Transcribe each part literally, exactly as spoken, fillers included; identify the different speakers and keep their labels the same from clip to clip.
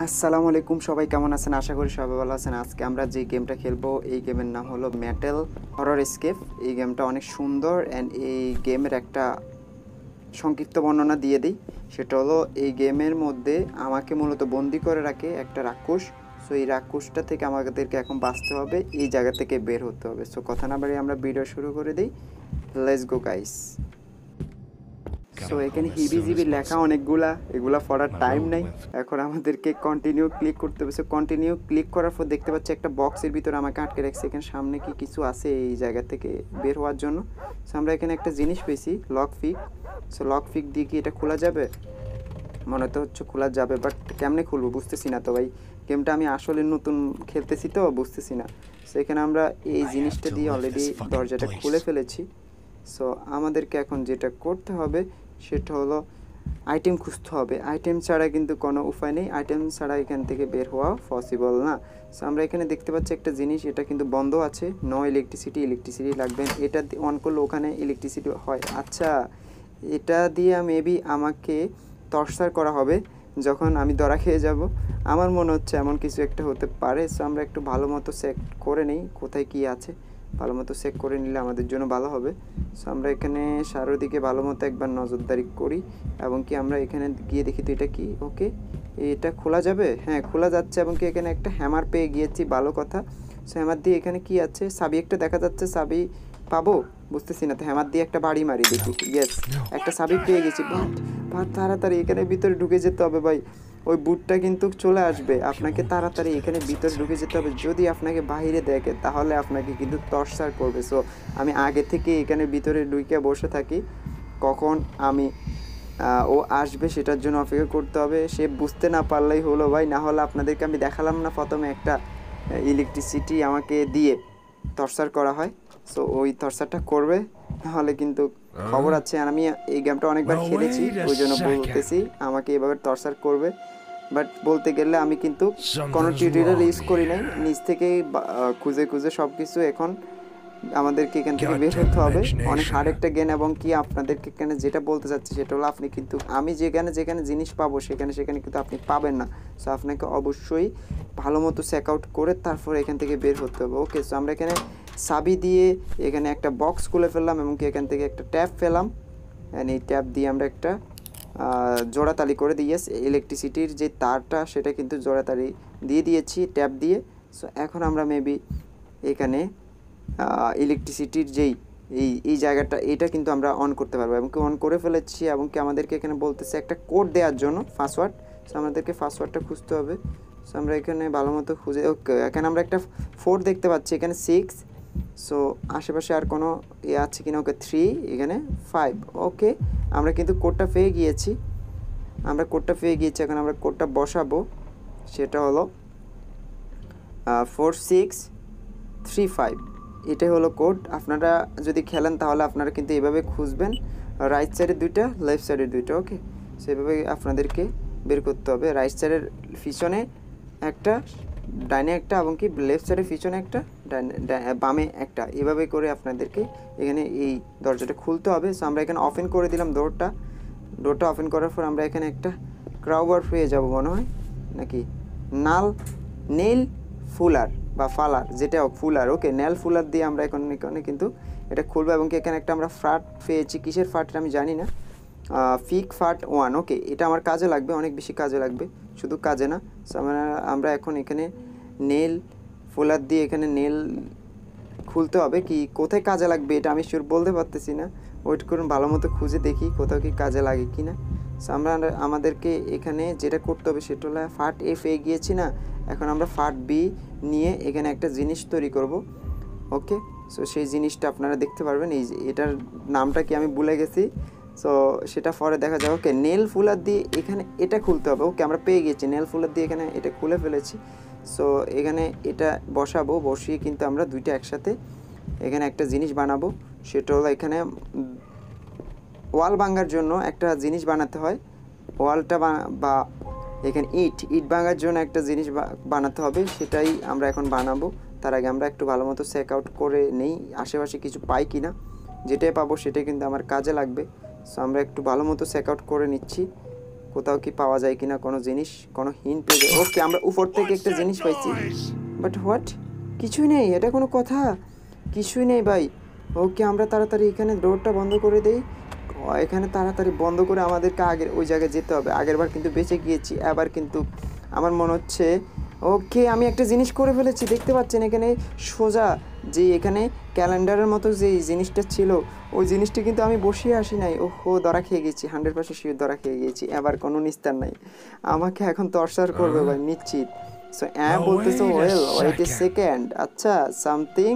Speaker 1: আসসালামু আলাইকুম, সবাই কেমন আছেন? আশা করি সবাই ভালো আছেন। আজকে আমরা যে গেমটা খেলবো এই গেমের নাম হলো মেটাল হরর এসকেপ। এই গেমটা অনেক সুন্দর অ্যান্ড এই গেমের একটা সংক্ষিপ্ত বর্ণনা দিয়ে দিই। সেটা হলো এই গেমের মধ্যে আমাকে মূলত বন্দি করে রাখে একটা রাক্ষস। সো এই রাক্ষসটা থেকে আমাদেরকে এখন বাঁচতে হবে, এই জায়গা থেকে বের হতে হবে। সো কথা না বাড়িয়ে আমরা ভিডিও শুরু করে দিই। Let's go guys. সো এখানে হিবি জিবি লেখা অনেকগুলা, এগুলা পড়ার টাইম নাই। এখন আমাদেরকে কন্টিনিউ ক্লিক করতে হবে। সো কন্টিনিউ ক্লিক করার পর দেখতে পাচ্ছি একটা বক্সের ভিতরে আমাকে আটকে রাখছে। এখানে সামনে কি কিছু আছে এই জায়গা থেকে বের হওয়ার জন্য? সো আমরা এখানে একটা জিনিস পেয়েছি, লক ফিক। সো লক ফিক দিয়ে কি এটা খোলা যাবে? মনে তো হচ্ছে খোলা যাবে, বাট কেমনে খুলবো বুঝতেছি না। তো ভাই গেমটা আমি আসলে নতুন খেলতেছি তো বুঝতেছি না। সো এখানে আমরা এই জিনিসটা দিয়ে অলরেডি দরজাটা খুলে ফেলেছি। সো আমাদেরকে এখন যেটা করতে হবে সেটা হলো আইটেম খুঁজতে হবে। আইটেম ছাড়া কিন্তু কোনো উপায় নেই, আইটেম ছাড়া এখান থেকে বের হওয়া পসিবল না। সো আমরা এখানে দেখতে পাচ্ছি একটা জিনিস, এটা কিন্তু বন্ধ আছে। নো ইলেকট্রিসিটি, ইলেকট্রিসিটি লাগবে। এটা অন করলে ওখানে ইলেকট্রিসিটি হয়। আচ্ছা, এটা দিয়ে মেবি আমাকে টর্চার করা হবে যখন আমি ধরা খেয়ে যাব। আমার মনে হচ্ছে এমন কিছু একটা হতে পারে। সো আমরা একটু ভালো মতো চেক করে নিই কোথায় কী আছে। ভালো মতো চেক করে নিলে আমাদের জন্য ভালো হবে। সো আমরা এখানে চারদিকে ভালো মতো একবার নজরদারি করি এবং কি আমরা এখানে গিয়ে দেখি তো এটা কি। ওকে, এটা খোলা যাবে? হ্যাঁ, খোলা যাচ্ছে। এবং কি এখানে একটা হ্যামার পেয়ে গিয়েছি, ভালো কথা। সো হ্যামার দিয়ে এখানে কি আছে? চাবি একটা দেখা যাচ্ছে, চাবি পাবো বুঝতেছি না। তো হ্যামার দিয়ে একটা বাড়ি মারি দেখি। ইয়েস, একটা চাবি পেয়ে গেছি। বাট বাট তাড়াতাড়ি এখানে ভিতরে ঢুকে যেতে হবে ভাই। ওই বুটটা কিন্তু চলে আসবে, আপনাকে তাড়াতাড়ি এখানে ভিতরে ঢুকে যেতে হবে। যদি আপনাকে বাইরে দেখে তাহলে আপনাকে কিন্তু টর্চার করবে। সো আমি আগে থেকে এখানে ভিতরে ঢুকে বসে থাকি, কখন আমি ও আসবে সেটার জন্য অপেক্ষা করতে হবে। সে বুঝতে না পারলেই হলো ভাই। না হলে আপনাদেরকে আমি দেখালাম না প্রথমে একটা ইলেকট্রিসিটি আমাকে দিয়ে টর্চার করা হয়। সো ওই টর্চারটা করবে, নাহলে কিন্তু খবর আছে। আর আমি এই গেমটা অনেকবার খেলেছি, ওই জন্য বলতেছি আমাকে এভাবে টর্চার করবে। বাট বলতে গেলে আমি কিন্তু কোনো টিউটোরিয়াল ইউজ করি নাই, নিজ থেকেই খুঁজে খুঁজে সব কিছু। এখন আমাদেরকে এখান থেকে বের হতে হবে। অনেক হার্ড একটা গেম। এবং কি আপনাদেরকে এখানে যেটা বলতে চাচ্ছি সেটা হলো আপনি কিন্তু আমি যেখানে যেখানে জিনিস পাবো সেখানে সেখানে কিন্তু আপনি পাবেন না। সো আপনাকে অবশ্যই ভালো মতো চেক আউট করে তারপর এখান থেকে বের হতে হবে। ওকে, সো আমরা এখানে চাবি দিয়ে এখানে একটা বক্স খুলে ফেললাম এবং কি এখান থেকে একটা ট্যাপ ফেলাম। অ্যান্ড এই ট্যাপ দিয়ে আমরা একটা জোড়াতালি করে দিয়ে ইলেকট্রিসিটির যে তারটা সেটা কিন্তু জোড়াতালি দিয়ে দিয়েছি ট্যাপ দিয়ে। সো এখন আমরা মেবি এখানে ইলেকট্রিসিটির যেই এই এই জায়গাটা এটা কিন্তু আমরা অন করতে পারবো এবং কি অন করে ফেলেছি। এবং কি আমাদেরকে এখানে বলতেছে একটা কোড দেওয়ার জন্য পাসওয়ার্ড। সো আমাদেরকে পাসওয়ার্ডটা খুঁজতে হবে। সো আমরা এখানে ভালো মতো খুঁজে, ওকে এখানে আমরা একটা ফোর দেখতে পাচ্ছি, এখানে সিক্স। সো আশেপাশে আর কোনো ইয়ে আছে কিনা? ওকে থ্রি, এখানে ফাইভ। ওকে, আমরা কিন্তু কোডটা পেয়ে গিয়েছি। আমরা কোডটা পেয়ে গিয়েছি এখন আমরা কোডটা বসাবো। সেটা হলো ফোর সিক্স থ্রি ফাইভ। এটাই হলো কোড। আপনারা যদি খেলেন তাহলে আপনারা কিন্তু এভাবে খুঁজবেন, রাইট সাইডের দুইটা, লেফট সাইডের দুইটা। ওকে, সেভাবে আপনাদেরকে বের করতে হবে। রাইট সাইডের পিছনে একটা, ডাইনে একটা, এবং কি লেফট সাইডের পিছনে একটা, বামে একটা, এভাবে করে আপনাদেরকে এখানে এই দরজাটা খুলতে হবে। সো আমরা এখানে ওপেন করে দিলাম ডোরটা। ডোরটা ওপেন করার পর আমরা এখানে একটা ক্রাউবার পেয়ে যাব মনে হয়, নাকি নাল নেল ফুলার বা ফালার, যেটা ফুলার। ওকে, নেল ফুলার দিয়ে আমরা এখন এখানে কিন্তু এটা খুলবো। এবং কি এখানে একটা আমরা ফাট পেয়েছি, কিসের ফাট আমি জানি না, ফিক ফাট ওয়ান। ওকে, এটা আমার কাজে লাগবে, অনেক বেশি কাজে লাগবে, শুধু কাজে না। সো আমরা আমরা এখন এখানে নেল ফুলার দিয়ে এখানে নেল খুলতে হবে। কি কোথায় কাজে লাগবে এটা আমি শিওর বলতে পারতেছি না, ওয়েট করুন, ভালো মতো খুঁজে দেখি কোথাও কি কাজে লাগে কি না। সো আমরা আমাদেরকে এখানে যেটা করতে হবে সেটা হলো ফাট এফ এ গিয়েছি না, এখন আমরা ফাট বি নিয়ে এখানে একটা জিনিস তৈরি করব। ওকে, সো সেই জিনিসটা আপনারা দেখতে পারবেন। এই যে এটার নামটা কি আমি ভুলে গেছি, সো সেটা পরে দেখা যাবে। ওকে, নেল ফুলার দিয়ে এখানে এটা খুলতে হবে। ওকে, আমরা পেয়ে গেছি নেল ফুলার দিয়ে এখানে এটা খুলে ফেলেছি। সো এখানে এটা বসাবো, বসিয়ে কিন্তু আমরা দুইটা একসাথে এখানে একটা জিনিস বানাবো। সেটা হলো এখানে ওয়াল ভাঙার জন্য একটা জিনিস বানাতে হয়। ওয়ালটা বা এখানে ইট ইট ভাঙার জন্য একটা জিনিস বানাতে হবে, সেটাই আমরা এখন বানাবো। তার আগে আমরা একটু ভালো মতো চেক আউট করে নেই আশেপাশে কিছু পাই কি না। যেটাই পাবো সেটাই কিন্তু আমার কাজে লাগবে। সো আমরা একটু ভালো মতো চেক আউট করে নিচ্ছি। কোথাও কি পাওয়া যায় কিনা কোনো জিনিস, কোনো হিন্ট পেয়ে যায়। ওকে, আমরা উপর থেকে একটা জিনিস পাইছি, বাট হোয়াট? কিছুই নেই, এটা কোনো কথা? কিছুই নেই ভাই। ওকে, আমরা তাড়াতাড়ি এখানে ডোরটা বন্ধ করে দেই। এখানে তাড়াতাড়ি বন্ধ করে আমাদেরকে আগের ওই জায়গায় যেতে হবে। আগের বার কিন্তু বেঁচে গিয়েছি, এবার কিন্তু আমার মনে হচ্ছে। ওকে, আমি একটা জিনিস করে ফেলেছি, দেখতে পাচ্ছেন এখানে সোজা যে এখানে ক্যালেন্ডারের মতো যে জিনিসটা ছিল ওই জিনিসটা কিন্তু আমি বসিয়ে আসি নাই। ও হো, ধরা খেয়ে গেছি, হান্ড্রেড পার্সেন্ট শিওর ধরা খেয়ে গেছি। এবার কোনো নিস্তার নাই, আমাকে এখন টর্চার করবে ভাই নিশ্চিত। সো অ্যাঁ বলতেছো, ওয়েল ওয়েট এ সেকেন্ড। আচ্ছা, সামথিং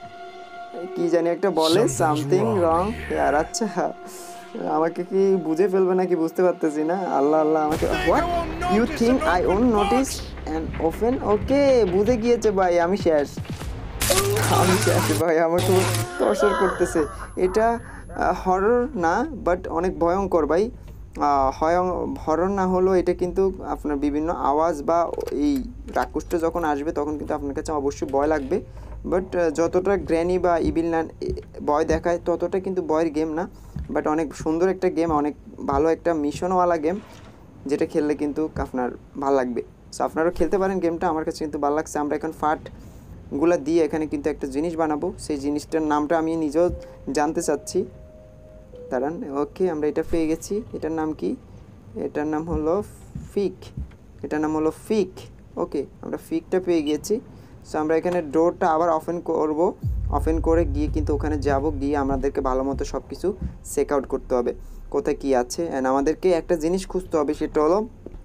Speaker 1: কি জানি একটা বলে, সামথিং রং আর। আচ্ছা, আমাকে কি বুঝে ফেলবে নাকি বুঝতে পারতেছি না। আল্লাহ আল্লাহ, আমাকে what you think I won't notice and open. Okay, বুঝে গিয়েছে ভাই, আমি শেষ, আমি শেষ ভাই, আমাকে টর্চার করতেছে। এটা হরর না, বাট অনেক ভয়ঙ্কর ভাই। হরর না হলো এটা কিন্তু আপনার বিভিন্ন আওয়াজ বা এই রাক্ষসটা যখন আসবে তখন কিন্তু আপনার কাছে অবশ্যই ভয় লাগবে। বাট যতটা গ্র্যানি বা ইভিল না ভয় দেখায় ততটা কিন্তু ভয়ের গেম না। বাট অনেক সুন্দর একটা গেম, অনেক ভালো একটা মিশনওয়ালা গেম, যেটা খেললে কিন্তু আপনার ভালো লাগবে। সো আপনারাও খেলতে পারেন গেমটা, আমার কাছে কিন্তু ভালো লাগছে। আমরা এখন ফাটগুলা দিয়ে এখানে কিন্তু একটা জিনিস বানাবো, সেই জিনিসটার নামটা আমি নিজেও জানতে চাচ্ছি, দাঁড়ান। ওকে, আমরা এটা পেয়ে গেছি। এটার নাম কি? এটার নাম হলো ফিক, এটার নাম হলো ফিক। ওকে, আমরা ফিকটা পেয়ে গিয়েছি। সো আমরা এখানে ডোরটা আবার ওপেন করব, ওপেন করে গিয়ে কিন্তু ওখানে যাব, গিয়ে আমাদেরকে ভালো মতো সব কিছু চেক আউট করতে হবে কোথায় কী আছে। অ্যান্ড আমাদেরকে একটা জিনিস খুঁজতে হবে, সেটা হলো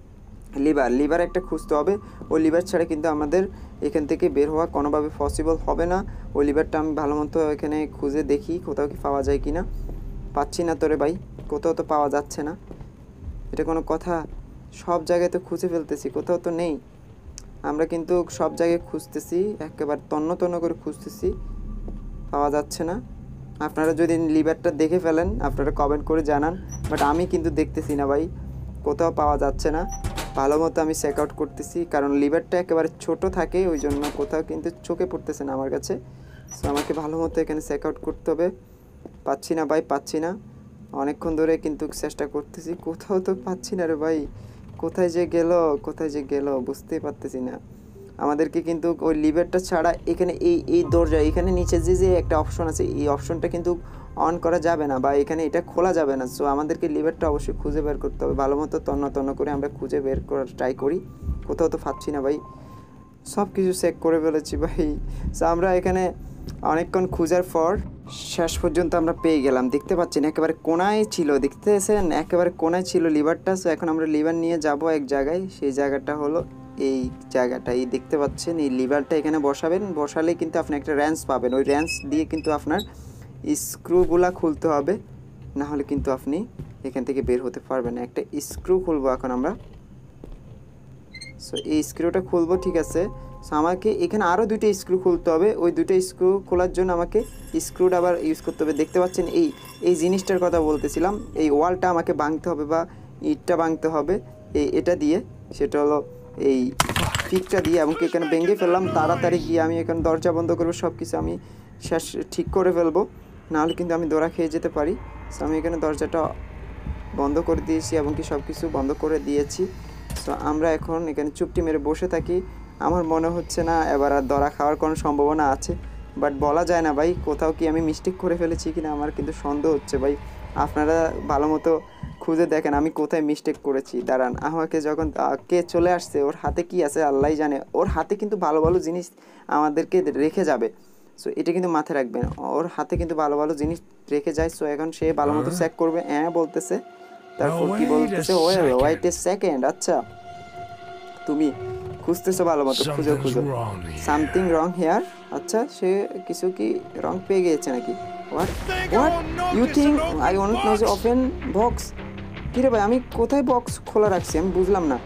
Speaker 1: লিভার। লিভার একটা খুঁজতে হবে, ওই লিভার ছাড়া কিন্তু আমাদের এখান থেকে বের হওয়া কোনোভাবে পসিবল হবে না। ওই লিভারটা আমি ভালো মতো এখানে খুঁজে দেখি কোথাও কি পাওয়া যায় কি না। পাচ্ছি না তোরে ভাই, কোথাও তো পাওয়া যাচ্ছে না। এটা কোনো কথা? সব জায়গায় তো খুঁজে ফেলতেছি, কোথাও তো নেই। আমরা কিন্তু সব জায়গায় খুঁজতেছি, একেবারে তন্ন তন্ন করে খুঁজতেছি, পাওয়া যাচ্ছে না। আপনারা যদি লিভারটা দেখে ফেলেন আপনারা কমেন্ট করে জানান, বাট আমি কিন্তু দেখতেছি না ভাই, কোথাও পাওয়া যাচ্ছে না। ভালো মতো আমি চেক আউট করতেছি, কারণ লিভারটা একেবারে ছোট থাকে, ওই জন্য কোথাও কিন্তু চোখে পড়তেছে না আমার কাছে। সো আমাকে ভালো মতো এখানে চেক আউট করতে হবে। পাচ্ছি না ভাই, পাচ্ছি না, অনেকক্ষণ ধরে কিন্তু চেষ্টা করতেছি, কোথাও তো পাচ্ছি না রে ভাই। কোথায় যে গেল, কোথায় যে গেল বুঝতেই পারতেছি না। আমাদেরকে কিন্তু ওই লিভারটা ছাড়া এখানে এই এই দরজা এখানে নিচে যে যে একটা অপশন আছে, এই অপশনটা কিন্তু অন করা যাবে না, বা এখানে এটা খোলা যাবে না। সো আমাদেরকে লিভারটা অবশ্যই খুঁজে বের করতে হবে, ভালো মতো তন্ন তন্ন করে আমরা খুঁজে বের করার ট্রাই করি। কোথাও তো পাচ্ছি না ভাই, সব কিছু চেক করে ফেলেছি ভাই। সো আমরা এখানে অনেকক্ষণ খোঁজার পর শেষ পর্যন্ত আমরা পেয়ে গেলাম। দেখতে পাচ্ছেন একেবারে কোনায় ছিল, দেখতেছেন একেবারে কোনায় ছিল লিভারটা। সো এখন আমরা লিভার নিয়ে যাব এক জায়গায়, সেই জায়গাটা হলো এই জায়গাটা, এই দেখতে পাচ্ছেন এই লিভারটা এখানে বসাবেন, বসালে কিন্তু আপনি একটা র্যাঞ্চ পাবেন। ওই র্যাঞ্চ দিয়ে কিন্তু আপনার স্ক্রুগুলা খুলতে হবে, না হলে কিন্তু আপনি এখান থেকে বের হতে পারবেন না। একটা স্ক্রু খুলবো এখন আমরা। সো এই স্ক্রুটা খুলবো, ঠিক আছে। সো আমাকে এখানে আরও দুইটা স্ক্রু খুলতে হবে, ওই দুইটা স্ক্রু খোলার জন্য আমাকে স্ক্রুটা আবার ইউজ করতে হবে। দেখতে পাচ্ছেন এই এই জিনিসটার কথা বলতেছিলাম, এই ওয়ালটা আমাকে ভাঙতে হবে বা ইটটা ভাঙতে হবে এই এটা দিয়ে, সেটা হলো এই ফিকটা দিয়ে। এমনকি এখানে ভেঙে ফেললাম, তাড়াতাড়ি গিয়ে আমি এখানে দরজা বন্ধ করবো, সব কিছু আমি শেষ ঠিক করে ফেলবো, নাহলে কিন্তু আমি দৌড়া খেয়ে যেতে পারি। সো আমি এখানে দরজাটা বন্ধ করে দিয়েছি, এমনকি সব কিছু বন্ধ করে দিয়েছি। সো আমরা এখন এখানে চুপটি মেরে বসে থাকি। আমার মনে হচ্ছে না এবার আর ধরা খাওয়ার কোনো সম্ভাবনা আছে, বাট বলা যায় না ভাই, কোথাও কি আমি মিস্টেক করে ফেলেছি কিনা আমার কিন্তু সন্দেহ হচ্ছে ভাই। আপনারা ভালো মতো খুঁজে দেখেন আমি কোথায় মিস্টেক করেছি। দাঁড়ান, আমাকে যখন কে চলে আসছে, ওর হাতে কি আছে আল্লাহ জানে, ওর হাতে কিন্তু ভালো ভালো জিনিস আমাদেরকে রেখে যাবে। সো এটা কিন্তু মাথায় রাখবেন, ওর হাতে কিন্তু ভালো ভালো জিনিস রেখে যায়। সো এখন সে ভালো মতো চেক করবে, হ্যাঁ বলতেছে, তারপর কি বলতেছে, ওয়েল ওয়েট এ সেকেন্ড। আচ্ছা, তুমি খুঁজতেছো ভালো মতো, খুঁজো খুঁজো, সামথিং রং হেয়ার। আচ্ছা, সে কিছু কি রং পেয়ে গিয়েছে নাকি? What what you think I want no যে ওপেন বক্স? কিরে ভাই, আমি কোথায় বক্স খোলা রাখছি আমি বুঝলাম না।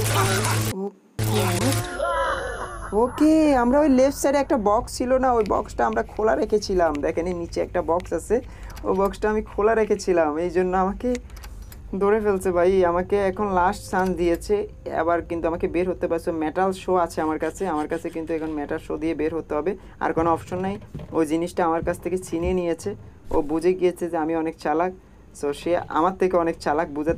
Speaker 1: ওকে, আমরা ওই লেফট সাইডে একটা বক্স ছিল না, ওই বক্সটা আমরা খোলা রেখেছিলাম। দেখেন নিচে একটা বক্স আছে, ওই বক্সটা আমি খোলা রেখেছিলাম, এই জন্য আমাকে ধরে ফেলছে ভাই। আমাকে এখন লাস্ট চান্স দিয়েছে, এবার কিন্তু আমাকে বের হতে পারছে। মেটাল শো আছে আমার কাছে, আমার কাছে কিন্তু এখন মেটাল শো দিয়ে বের হতে হবে, আর কোনো অপশন নাই। ওই জিনিসটা আমার কাছ থেকে ছিনিয়ে নিয়েছে, ও বুঝে গিয়েছে যে আমি অনেক চালাক। সো সে আমার থেকে অনেক চালাক, বুঝাতে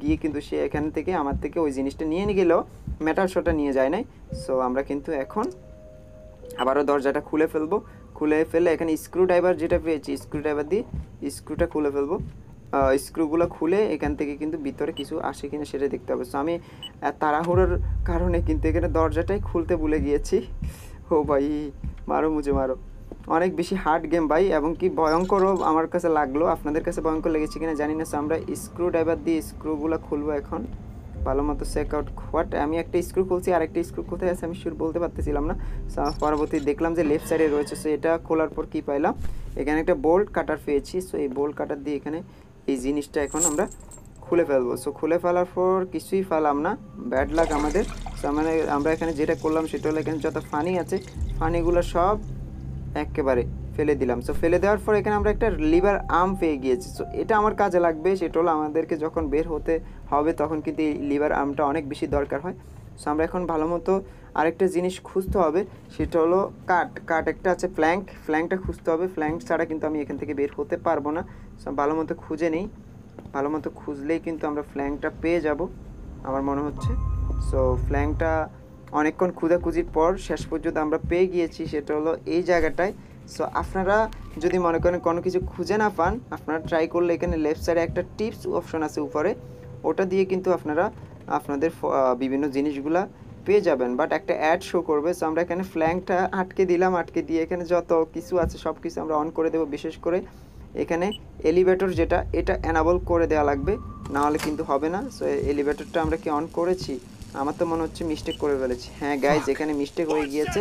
Speaker 1: গিয়ে কিন্তু সে এখান থেকে আমার থেকে ওই জিনিসটা নিয়ে নিয়ে গেলেও মেটাল শোটা নিয়ে যায় নাই। সো আমরা কিন্তু এখন আবারও দরজাটা খুলে ফেলবো। খুলে ফেলে এখানে স্ক্রু ড্রাইভার যেটা পেয়েছি, স্ক্রু ড্রাইভার দিয়ে স্ক্রুটা খুলে ফেলবো। স্ক্রুগুলো খুলে এখান থেকে কিন্তু ভিতরে কিছু আসে কিনা সেটা দেখতে হবে। সো আমি তাড়াহুড়োর কারণে কিন্তু এখানে দরজাটাই খুলতে ভুলে গিয়েছি। ও ভাই মারো মুঝে মারো, অনেক বেশি হার্ড গেম ভাই, এবং কি ভয়ঙ্করও আমার কাছে লাগলো। আপনাদের কাছে ভয়ঙ্কর লেগেছে কিনা জানি না। সো আমরা স্ক্রু ড্রাইভার দিয়ে স্ক্রুগুলো খুলবো এখন ভালো মতো চেক আউট হোয়াট। আমি একটা স্ক্রু খুলছি, আর একটা স্ক্রু কোথায় আছে আমি শিওর বলতে পারতেছিলাম না। পরবর্তী দেখলাম যে লেফট সাইডে রয়েছে। সো এটা খোলার পর কী পাইলাম, এখানে একটা বোল্ট কাটার পেয়েছি। সো এই বোল্ট কাটার দিয়ে এখানে এই জিনিসটা এখন আমরা খুলে ফেলবো। সো খুলে ফেলার পর কিছুই ফেলাম না, ব্যাড লাক আমাদের। সো মানে আমরা এখানে যেটা করলাম সেটা হলো এখানে যত ফানি আছে ফানিগুলো সব একেবারে ফেলে দিলাম। সো ফেলে দেওয়ার পর এখানে আমরা একটা লিভার আর্ম পেয়ে গিয়েছি। সো এটা আমার কাজে লাগবে, সেটা হলো আমাদেরকে যখন বের হতে হবে তখন কিন্তু এই লিভার আর্মটা অনেক বেশি দরকার হয়। সো আমরা এখন ভালো মতো আরেকটা জিনিস খুঁজতে হবে, সেটা হলো কাট। কাট একটা আছে, ফ্ল্যাঙ্ক, ফ্ল্যাঙ্কটা খুঁজতে হবে। ফ্ল্যাঙ্ক ছাড়া কিন্তু আমি এখান থেকে বের হতে পারবো না। সো ভালো মতো খুঁজে নিই, ভালো মতো খুঁজলেই কিন্তু আমরা ফ্ল্যাঙ্কটা পেয়ে যাব আমার মনে হচ্ছে। সো ফ্ল্যাঙ্কটা অনেকক্ষণ খুঁজাখুঁজির পর শেষ পর্যন্ত আমরা পেয়ে গিয়েছি, সেটা হলো এই জায়গাটায়। সো আপনারা যদি মনে করেন কোনো কিছু খুঁজে না পান, আপনারা ট্রাই করলে এখানে লেফট সাইডে একটা টিপস অপশন আছে উপরে, ওটা দিয়ে কিন্তু আপনারা আপনাদের বিভিন্ন জিনিসগুলা পেয়ে যাবেন। বাট একটা অ্যাড শো করবে। সো আমরা এখানে ফ্ল্যাঙ্কটা আটকে দিলাম, আটকে দিয়ে এখানে যত কিছু আছে সব কিছু আমরা অন করে দেবো। বিশেষ করে এখানে এলিভেটর যেটা, এটা অ্যানাবল করে দেওয়া লাগবে, না হলে কিন্তু হবে না। সো এলিভেটরটা আমরা কি অন করেছি? আমার তো মনে হচ্ছে মিস্টেক করে ফেলেছি। হ্যাঁ গাইজ, এখানে মিস্টেক হয়ে গিয়েছে।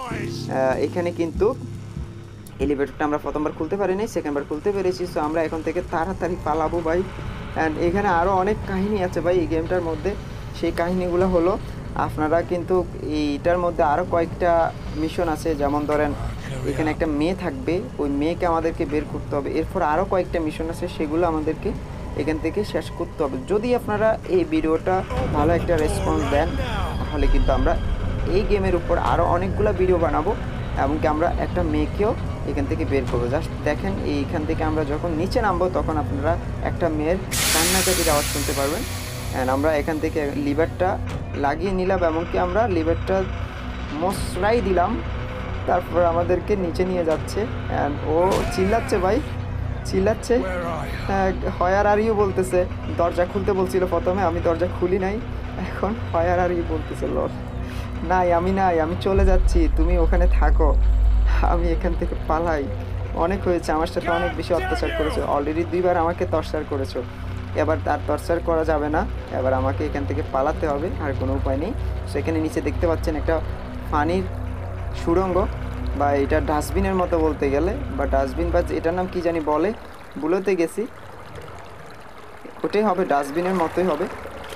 Speaker 1: এখানে কিন্তু এলিভেটরটা আমরা প্রথমবার খুলতে পারিনি, সেকেন্ডবার খুলতে পেরেছি। সো আমরা এখন থেকে তাড়াতাড়ি পালাবো ভাই। অ্যান্ড এখানে আরও অনেক কাহিনী আছে ভাই এই গেমটার মধ্যে। সেই কাহিনীগুলো হলো আপনারা কিন্তু এইটার মধ্যে আরও কয়েকটা মিশন আছে, যেমন ধরেন এখানে একটা মেয়ে থাকবে, ওই মেয়েকে আমাদেরকে বের করতে হবে। এরপর আরও কয়েকটা মিশন আছে, সেগুলো আমাদেরকে এখান থেকে শেষ করতে হবে। যদি আপনারা এই ভিডিওটা ভালো একটা রেসপন্স দেন, তাহলে কিন্তু আমরা এই গেমের উপর আরও অনেকগুলো ভিডিও বানাবো, এমনকি আমরা একটা মেয়েকেও এখান থেকে বের করবো। জাস্ট দেখেন, এইখান থেকে আমরা যখন নিচে নামবো তখন আপনারা একটা মেয়ের কান্নাকাটির আওয়াজ শুনতে পারবেন। অ্যান্ড আমরা এখান থেকে লিভারটা লাগিয়ে নিলাম, এমনকি আমরা লিভারটা মশলাই দিলাম, তারপর আমাদেরকে নিচে নিয়ে যাচ্ছে। অ্যান্ড ও চিল্লাচ্ছে ভাই, চিল্লাচ্ছে, হয়ার আর ইউ বলতেছে। দরজা খুলতে বলছিল প্রথমে, আমি দরজা খুলি নাই, এখন হয়ার আর ইউ বলতেছে। লর নাই, আমি নাই, আমি চলে যাচ্ছি, তুমি ওখানে থাকো, আমি এখান থেকে পালাই। অনেক হয়েছে, আমার সাথে অনেক বেশি অত্যাচার করেছো, অলরেডি দুইবার আমাকে টর্চার করেছো, এবার তার টর্চার করা যাবে না, এবার আমাকে এখান থেকে পালাতে হবে, আর কোনো উপায় নেই। সেখানে নিচে দেখতে পাচ্ছেন একটা পানির সুড়ঙ্গ, বা এটা ডাস্টবিনের মতো বলতে গেলে, বা ডাস্টবিন, বা এটার নাম কি জানি বলে, ভুলতে গেছি, ওটাই হবে, ডাস্টবিনের মতোই হবে।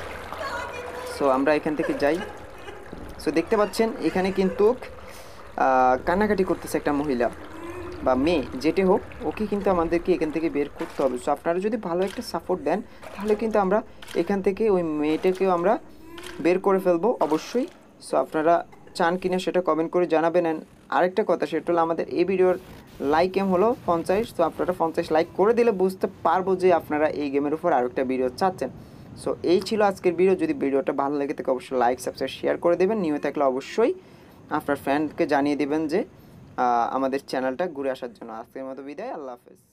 Speaker 1: সো আমরা এখান থেকে যাই। সো দেখতে পাচ্ছেন এখানে কিন্তু কান্নাকাটি করতেছে একটা মহিলা বা মেয়ে, যেটি হোক, ওকে কিন্তু আমাদেরকে এখান থেকে বের করতে হবে। সো আপনারা যদি ভালো একটা সাপোর্ট দেন, তাহলে কিন্তু আমরা এখান থেকে ওই মেয়েটাকেও আমরা বের করে ফেলবো অবশ্যই। সো আপনারা চান কিনা সেটা কমেন্ট করে জানাবেন। অ্যান্ড আরেকটা কথা, সেটা হলো আমাদের এই ভিডিওর লাইক এম হলো পঞ্চাশ। তো আপনারা পঞ্চাশ লাইক করে দিলে বুঝতে পারবো যে আপনারা এই গেমের উপর আরেকটা ভিডিও চাচ্ছেন। সো এই ছিল আজকের ভিডিও। যদি ভিডিওটা ভালো লেগে থাকে অবশ্যই লাইক, সাবস্ক্রাইব, শেয়ার করে দেবেন। নিউ থাকলে অবশ্যই আপনার ফ্রেন্ডকে জানিয়ে দেবেন যে আমাদের চ্যানেলটা ঘুরে আসার জন্য। আজকের মতো বিদায়, আল্লাহ হাফেজ।